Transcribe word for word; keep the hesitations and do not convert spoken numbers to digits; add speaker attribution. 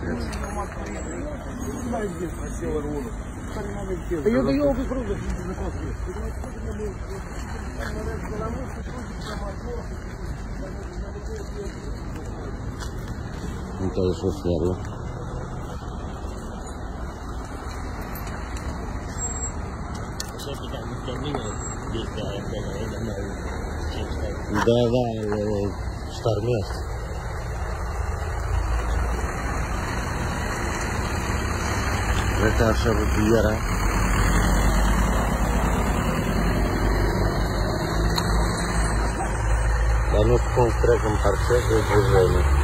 Speaker 1: капец.
Speaker 2: Я даю без груза.
Speaker 1: Nu te-ai ieșit fiarul. Da, da, le ștarmesc. Cred că așa rutierea. Dar nu cum trec în parcet de движение.